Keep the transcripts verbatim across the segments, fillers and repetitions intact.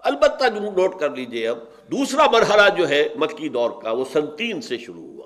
البتہ جو نوٹ کر لیجئے، اب دوسرا مرحلہ جو ہے مکی دور کا وہ سن تین سے شروع ہوا۔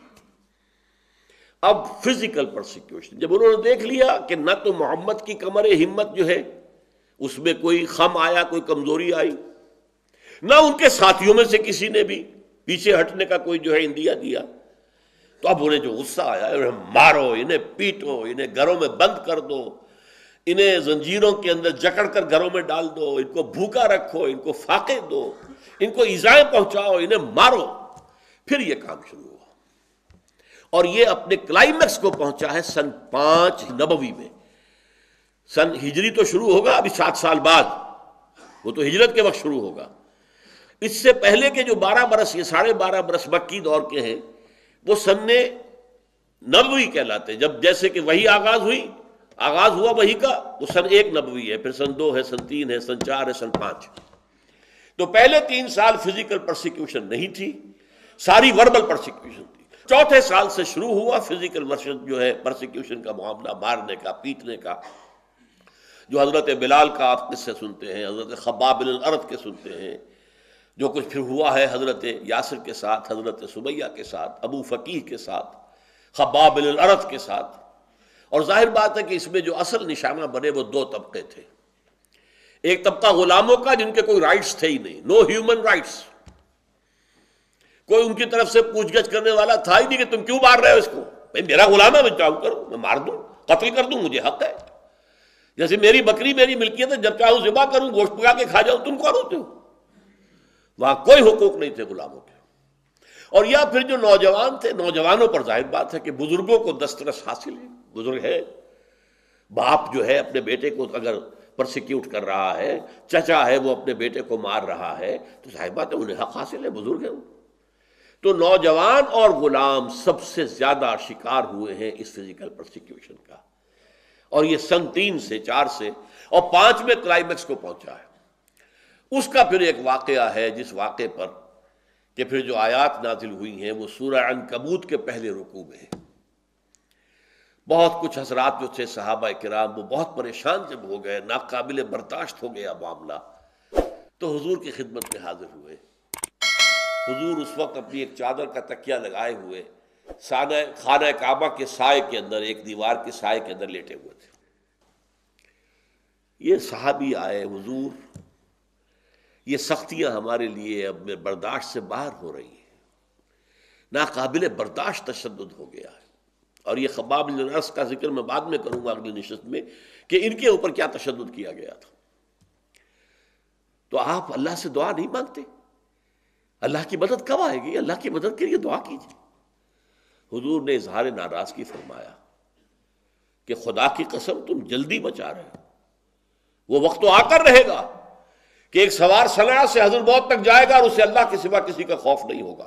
اب فزیکل پرسیکیوشن، جب انہوں نے دیکھ لیا کہ نہ تو محمد کی کمر ہمت جو ہے اس میں کوئی خم آیا، کوئی کمزوری آئی، نہ ان کے ساتھیوں میں سے کسی نے بھی پیچھے ہٹنے کا کوئی جو ہے اندیا دیا، تو اب انہیں جو غصہ آیا، انہیں مارو، انہیں پیٹو، انہیں گھروں میں بند کر دو، انہیں زنجیروں کے اندر جکڑ کر گھروں میں ڈال دو، ان کو بھوکا رکھو، ان کو فاقے دو، ان کو ایذائیں پہنچاؤ، انہیں مارو۔ پھر یہ کام شروع ہوا اور یہ اپنے کلائمیکس کو پہنچا ہے سن پانچ نبوی میں۔ سن ہجری تو شروع ہوگا ابھی سات سال بعد، وہ تو ہجرت کے وقت شروع ہوگا۔ اس سے پہلے کے جو بارہ برس، یہ ساڑھے بارہ برس مکی دور کے ہیں، وہ سن نبوی کہلاتے ہیں۔ جب جیسے کہ وحی آغاز ہوئی، آغاز ہوا وحی کا، وہ سن ایک نبوی ہے، پھر سن دو ہے، سن تین ہے، سن چار ہے، سن پانچ۔ تو پہلے تین سال فزیکل پرسیکیوشن نہیں تھی، ساری وربل پرسیکیوشن تھی۔ چوتھے سال سے شروع ہوا فزیکل جو ہے پرسیکیوشن کا معاملہ، مارنے کا، پیٹنے کا، جو حضرت بلال کا آپ قصے سنتے ہیں، حضرت خباب بن الارت کے سنتے ہیں، جو کچھ پھر ہوا ہے حضرت یاسر کے ساتھ، حضرت سمیہ کے ساتھ، ابو فقیہ کے ساتھ، خباب بن الارت کے ساتھ۔ اور ظاہر بات ہے کہ اس میں جو اصل نشانہ بنے وہ دو طبقے تھے۔ ایک طبقہ غلاموں کا جن کے کوئی رائٹس تھے ہی نہیں، نو ہیومن رائٹس، کوئی ان کی طرف سے پوچھ گچھ کرنے والا تھا ہی نہیں کہ تم کیوں مار رہے ہو اس کو، بھائی میرا غلام ہے، میں چاہوں کروں، میں مار دوں، قتل کر دوں، مجھے حق ہے۔ جیسے میری بکری میری ملکیت ہے، جب چاہوں ذبح کروں، گوشت پکا کے کھا جاؤں، تم کون ہوتے ہو؟ وہاں کوئی حقوق نہیں تھے غلاموں کے۔ اور یا پھر جو نوجوان تھے، نوجوانوں پر ظاہر بات ہے کہ بزرگوں کو دسترس حاصل ہے، بزرگ ہے، باپ جو ہے اپنے بیٹے کو اگر پرسیکیوٹ کر رہا ہے، چچا ہے وہ اپنے بیٹے کو مار رہا ہے، تو ظاہر بات ہے انہیں حق حاصل ہے، بزرگ ہے وہ۔ تو نوجوان اور غلام سب سے زیادہ شکار ہوئے ہیں اس فزیکل پرسیکیوشن کا، اور یہ سن تین سے چار سے اور پانچ میں کلائمیکس کو پہنچا ہے۔ اس کا پھر ایک واقعہ ہے جس واقعے پر کہ پھر جو آیات نازل ہوئی ہیں وہ سورہ عنکبوت کے پہلے رکوع میں ہے۔ بہت کچھ حضرات جو تھے صحابہ کرام وہ بہت پریشان جب ہو گئے، ناقابل برداشت ہو گیا معاملہ، تو حضور کی خدمت میں حاضر ہوئے۔ حضور اس وقت اپنی ایک چادر کا تکیہ لگائے ہوئے خانہ کعبہ کے سائے کے اندر، ایک دیوار کے سائے کے اندر لیٹے ہوئے تھے۔ یہ صحابی آئے، حضور یہ سختیاں ہمارے لیے اب میں برداشت سے باہر ہو رہی ہیں، ناقابل برداشت تشدد ہو گیا ہے۔ اور یہ خباب بن الارت کا ذکر میں بعد میں کروں گا اگلی نشست میں کہ ان کے اوپر کیا تشدد کیا گیا تھا۔ تو آپ اللہ سے دعا نہیں مانگتے؟ اللہ کی مدد کب آئے گی؟ اللہ کی مدد کے لیے دعا کیجیے۔ حضور نے اظہار ناراضگی فرمایا کہ خدا کی قسم تم جلدی بچا رہے ہو، وہ وقت تو آ کر رہے گا کہ ایک سوار صنعاء سے حضرت موت تک جائے گا اور اسے اللہ کے سوا کسی کا خوف نہیں ہوگا،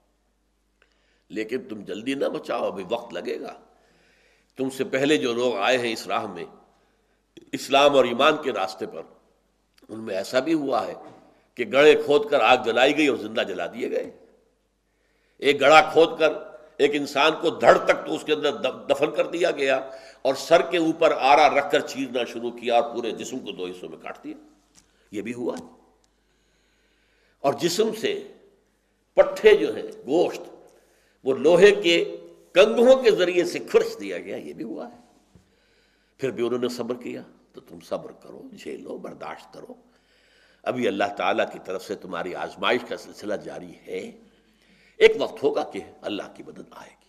لیکن تم جلدی نہ بچاؤ، ابھی وقت لگے گا۔ تم سے پہلے جو لوگ آئے ہیں اس راہ میں، اسلام اور ایمان کے راستے پر، ان میں ایسا بھی ہوا ہے کہ گڑھے کھود کر آگ جلائی گئی اور زندہ جلا دیے گئے۔ ایک گڑھا کھود کر ایک انسان کو دھڑ تک تو اس کے اندر دفن کر دیا گیا اور سر کے اوپر آرا رکھ کر چیرنا شروع کیا اور پورے جسم کو دو حصوں میں کاٹ دیا، یہ بھی ہوا۔ اور جسم سے پٹھے جو ہیں، گوشت، وہ لوہے کے کنگھوں کے ذریعے سے کھرچ دیا گیا، یہ بھی ہوا ہے۔ پھر بھی انہوں نے صبر کیا، تو تم صبر کرو، جھیلو، برداشت کرو، ابھی اللہ تعالیٰ کی طرف سے تمہاری آزمائش کا سلسلہ جاری ہے، ایک وقت ہوگا کہ اللہ کی مدد آئے گی۔